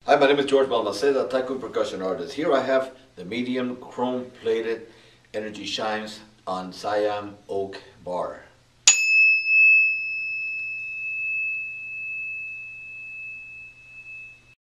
Hi, my name is George Balmaseda, Tycoon percussion artist. Here I have the medium chrome plated energy chimes on Siam Oak bar.